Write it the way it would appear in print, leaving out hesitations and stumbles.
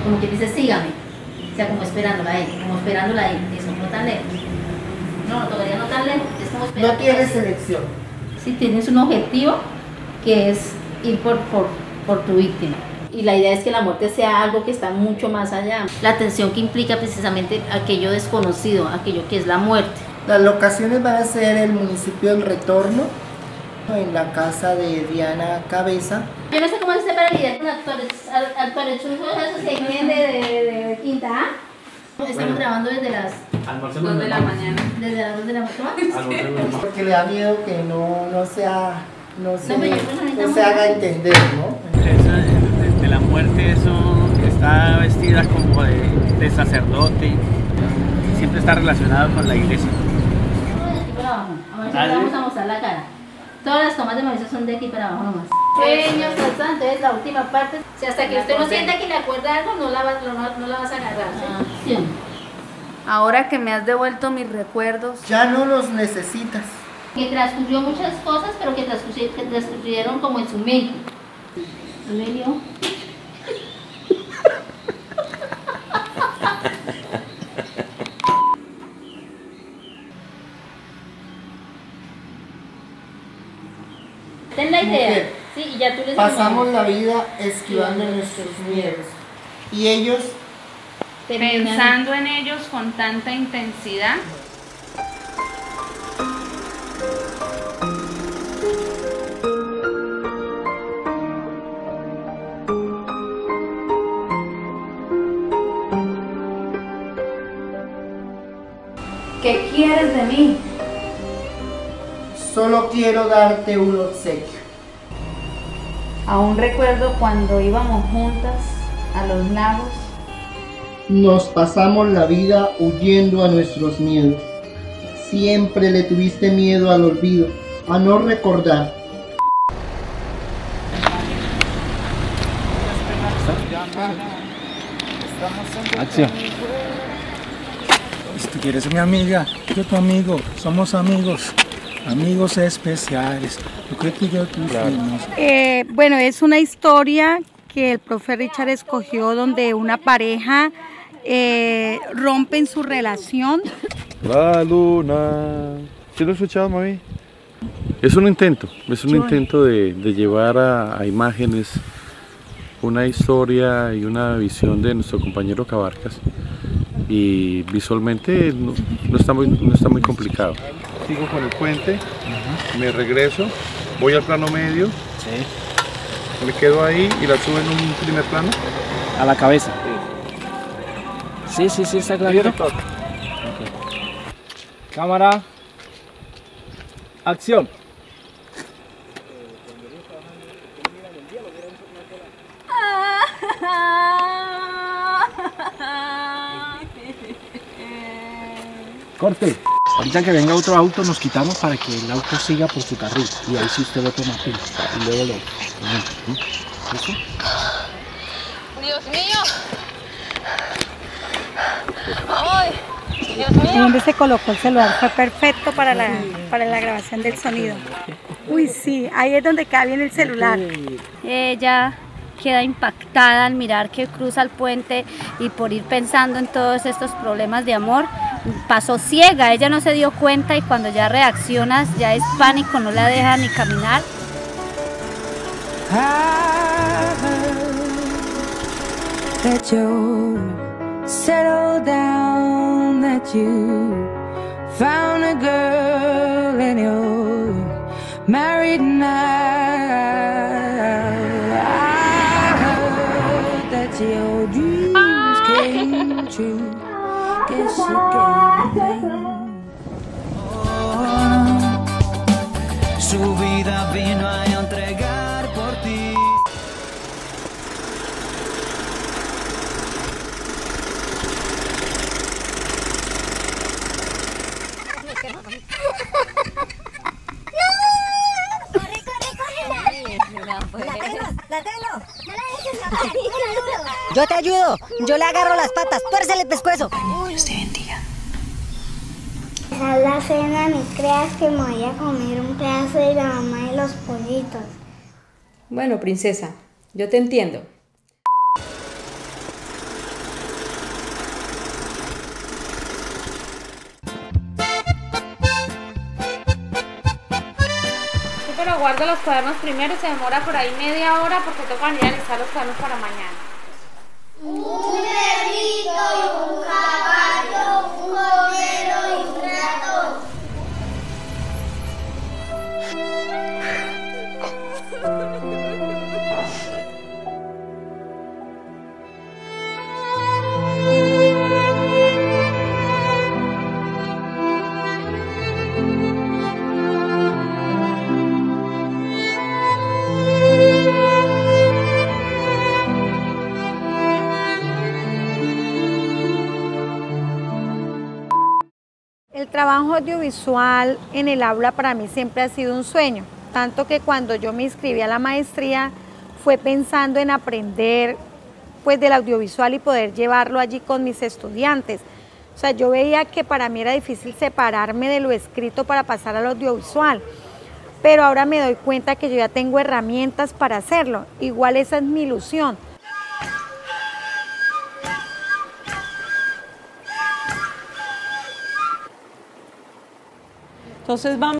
como que dice sígame, o sea, como esperándola ahí, eso, no tan lejos. No, todavía no tan lejos, es como esperando. No tienes selección. Sí, tienes un objetivo que es ir por tu víctima. Y la idea es que la muerte sea algo que está mucho más allá. La atención que implica precisamente aquello desconocido, aquello que es la muerte. Las locaciones van a ser el municipio del Retorno, en la casa de Diana Cabeza. Yo no sé cómo se para lidiar con actores chuzos esos que vienen de Quinta A. Estamos grabando desde las 2 de la mañana. Desde las 2 de la mañana. Porque le da miedo que no se No, haga entender, ¿no? Eso de la muerte, eso está vestida como de sacerdote, siempre está relacionado con la iglesia. De aquí para abajo. A Mauricio vamos a mostrar la cara. Todas las tomas de Mauricio son de aquí para abajo nomás. Sueños, entonces la última parte. Si hasta que usted no sienta que le acuerda algo, no la vas a agarrar. ¿Sí? Ahora que me has devuelto mis recuerdos, Ya no los necesitas. Que transcurrió muchas cosas, pero que transcurrieron como en su mente. ¿Aurelio? Ten la idea. Mujer, Sí, y ya tú les pasamos la vida esquivando nuestros miedos. Y ellos pensando en ellos con tanta intensidad. ¿Qué quieres de mí? solo quiero darte un obsequio. Aún recuerdo cuando íbamos juntas a los lagos. Nos pasamos la vida huyendo a nuestros miedos. Siempre le tuviste miedo al olvido, a no recordar. Acción. Si tú quieres ser mi amiga, yo tu amigo, somos amigos, amigos especiales. Yo creo que yo tú fuimos. Bueno, es una historia que el profe Richard escogió donde una pareja rompen su relación. La luna. ¿Sí lo has escuchado, mami? Es un intento de llevar a imágenes una historia y una visión de nuestro compañero Cabarcas, y visualmente no está muy complicado. Sigo con el puente, me regreso, voy al plano medio, me quedo ahí y la subo en un primer plano. A la cabeza. Sí, está clarito. Okay. Cámara. Acción. Corte. Ahorita que venga otro auto nos quitamos para que el auto siga por su carril y ahí sí usted lo toma pila y luego lo... ¿Eso? Dios mío. Ay, Dios mío. Donde se colocó el celular fue perfecto para la grabación del sonido. Uy, sí, ahí es donde cae bien el celular. Ella queda impactada al mirar que cruza el puente y por ir pensando en todos estos problemas de amor, pasó ciega, ella no se dio cuenta y cuando ya reaccionas ya es pánico, no la deja ni caminar. That you settle down, that you found a girl and you're married now. I heard that your dreams came true. Guess you gave me. Su vida vino a entregar por ti. Yo te ayudo, yo le agarro las patas, tuércele el pescuezo. Dios te bendiga. Esa es la cena, ni creas que me voy a comer un pedazo de la mamá de los pollitos. Bueno, princesa, yo te entiendo. guardo los cuadernos primero, se demora por ahí media hora porque tengo que alistar los cuadernos para mañana. Un perrito y un caballo, un cordero y un ratón. El trabajo audiovisual en el aula para mí siempre ha sido un sueño, tanto que cuando yo me inscribí a la maestría fue pensando en aprender pues del audiovisual y poder llevarlo allí con mis estudiantes. O sea, yo veía que para mí era difícil separarme de lo escrito para pasar al audiovisual, pero ahora me doy cuenta que yo ya tengo herramientas para hacerlo. Igual esa es mi ilusión. Entonces vamos